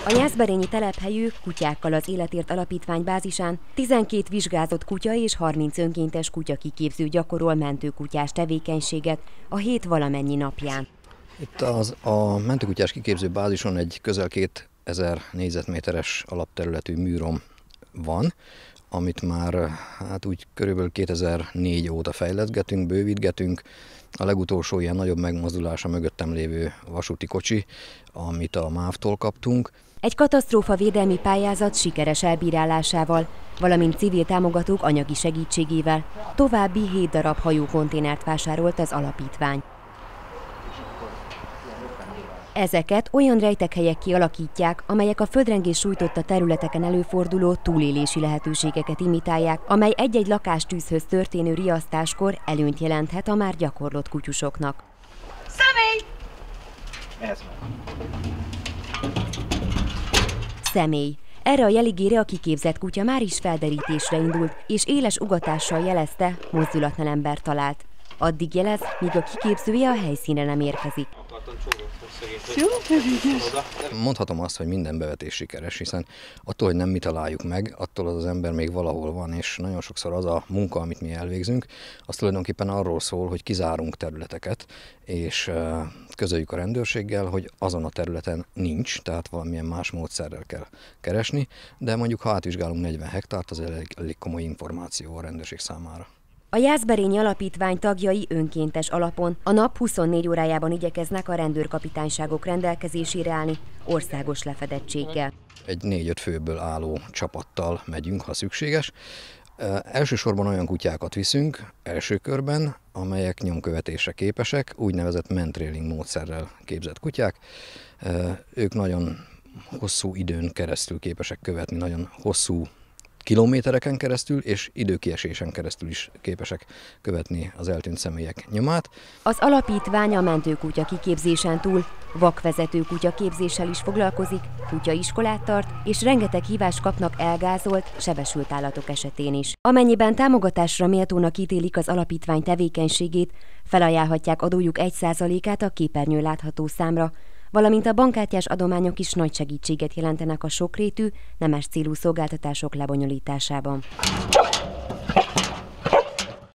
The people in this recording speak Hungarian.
A jászberényi telephelyű Kutyákkal az Életért Alapítvány bázisán 12 vizsgázott kutya és 30 önkéntes kutyakiképző gyakorol mentőkutyás tevékenységet a hét valamennyi napján. Itt a mentőkutyás kiképző bázison egy közel 2000 négyzetméteres alapterületű műrom van, amit már úgy körülbelül 2004 óta fejleszgetünk, bővítgetünk. A legutolsó ilyen nagyobb megmozdulása mögöttem lévő vasúti kocsi, amit a MÁV-tól kaptunk. Egy katasztrófavédelmi pályázat sikeres elbírálásával, valamint civil támogatók anyagi segítségével további 7 darab hajókonténert vásárolt az alapítvány. Ezeket olyan rejtekhelyek kialakítják, amelyek a földrengés sújtotta területeken előforduló túlélési lehetőségeket imitálják, amely egy-egy lakástűzhöz történő riasztáskor előnyt jelenthet a már gyakorlott kutyusoknak. Személy! Ez van. Személy. Erre a jeligére a kiképzett kutya már is felderítésre indult, és éles ugatással jelezte, mozdulatlan ember talált. Addig jelez, míg a kiképzője a helyszínre nem érkezik. Mondhatom azt, hogy minden bevetés sikeres, hiszen attól, hogy nem mi találjuk meg, attól az ember még valahol van, és nagyon sokszor az a munka, amit mi elvégzünk, az tulajdonképpen arról szól, hogy kizárunk területeket, és közöljük a rendőrséggel, hogy azon a területen nincs, tehát valamilyen más módszerrel kell keresni, de mondjuk ha átvizsgálunk 40 hektárt, az elég komoly információ a rendőrség számára. A Jászberényi Alapítvány tagjai önkéntes alapon a nap 24 órájában igyekeznek a rendőrkapitányságok rendelkezésére állni országos lefedettséggel. Egy 4-5 főből álló csapattal megyünk, ha szükséges. Elsősorban olyan kutyákat viszünk első körben, amelyek nyomkövetésre képesek, úgynevezett mentrailing módszerrel képzett kutyák. Ők nagyon hosszú időn keresztül képesek követni, nagyon hosszú kilométereken keresztül és időkiesésen keresztül is képesek követni az eltűnt személyek nyomát. Az alapítvány a mentőkutya kiképzésen túl vakvezető kutyaképzéssel is foglalkozik, kutyaiskolát tart, és rengeteg hívást kapnak elgázolt, sebesült állatok esetén is. Amennyiben támogatásra méltónak ítélik az alapítvány tevékenységét, felajánlhatják adójuk 1%-át a képernyőn látható számra, valamint a bankkártyás adományok is nagy segítséget jelentenek a sokrétű, nemes célú szolgáltatások lebonyolításában.